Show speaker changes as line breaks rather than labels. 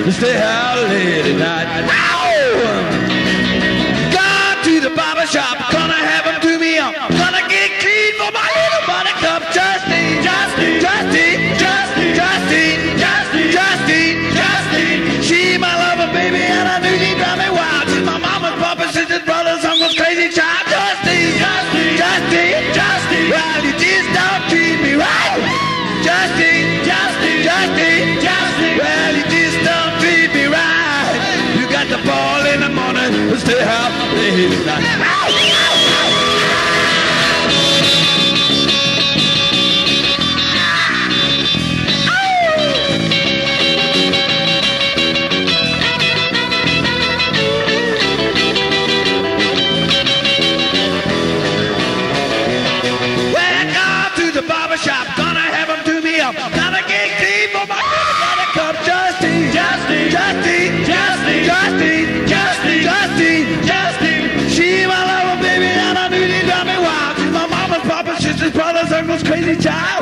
stay out late at night. Ow! Gone to the barber shop, gonna have him do me up. Gonna get clean for my little buttercup. Justine, Justine, Justine, Justine, Justine, Justine, Justine, Justine. She my lover, baby, and I knew she'd drive me wild. She's my mama's, papa's, sisters, brothers, uncles, crazy child. Justine, Justine, Justine, Justine. Well, you just don't treat me right. Justine, Justine, Justine, Justine. Well, you just don't treat me right. You got the ball in the morning, stay out late at night. Gonna get clean for my buttercup. Justine, Justine, Justine, Justine, Justine, Justine, Justine, Justine. She my lover, baby, and I knew she'd drive me wild. She's my mama's, papa's, sisters, brothers, uncles, crazy child.